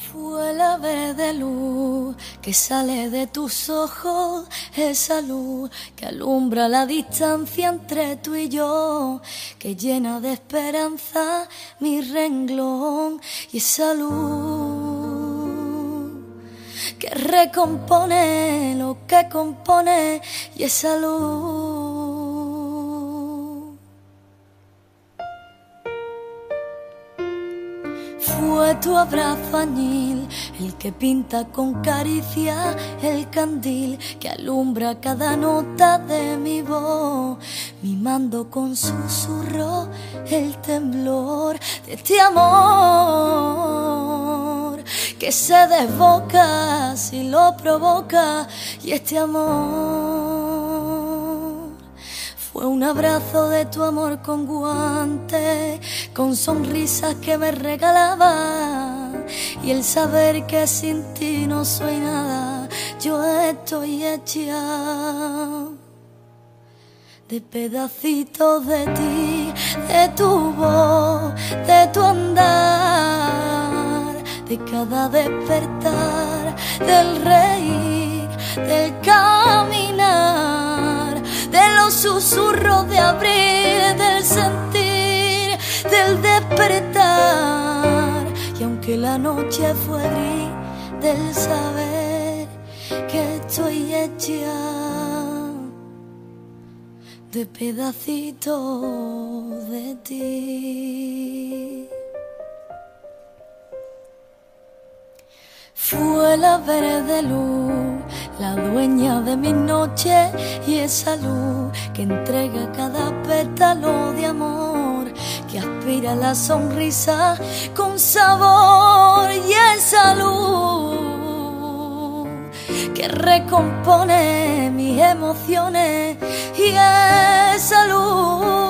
Fue la verde luz que sale de tus ojos, esa luz que alumbra la distancia entre tú y yo, que llena de esperanza mi renglón, y esa luz que recompone lo que compone, y esa luz fue tu abrazo añil, el que pinta con caricia el candil que alumbra cada nota de mi voz, mimando con susurro el temblor de este amor que se desboca si lo provoca, y este amor fue un abrazo de tu amor con guantes, con sonrisas que me regalaba, y el saber que sin ti no soy nada. Yo estoy hecha de pedacitos de ti, de tu voz, de tu andar, de cada despertar, del reír, del caminar, de los susurros de abril, del sentir, del despertar. Y aunque la noche fue gris, del saber que estoy hecha de pedacitos de ti. Fue la verde luz, la dueña de mi noche, y esa luz que entrega cada pétalo de amor, que aspira la sonrisa con sabor, y esa luz que recompone mis emociones, y esa luz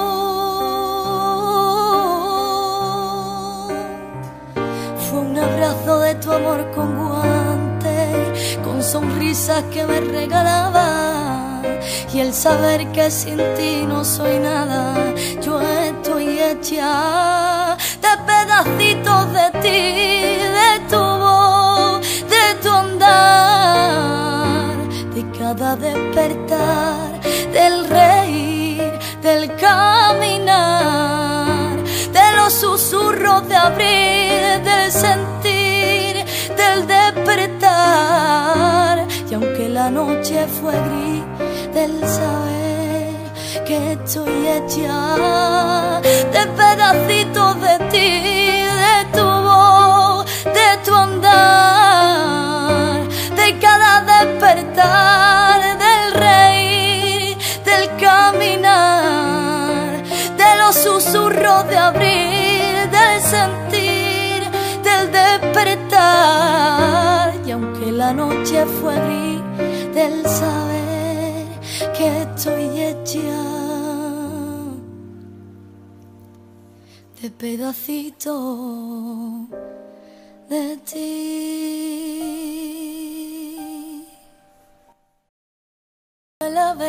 fue un abrazo de tu amor con guantes, con sonrisas que me regalaba, y el saber que sin ti no soy nada. Yo estoy hecha de pedacitos de ti, de tu voz, de tu andar, de cada despertar, del reír, del caminar, de los susurros de abril, del sentir, del despertar. Y aunque la noche fue gris, del saber que estoy hecha de pedacitos de ti, de tu voz, de tu andar, de cada despertar, del reír, del caminar, de los susurros de abril, del sentir, del despertar. Y aunque la noche fue gris, del saber que estoy hecha de pedacitos de ti.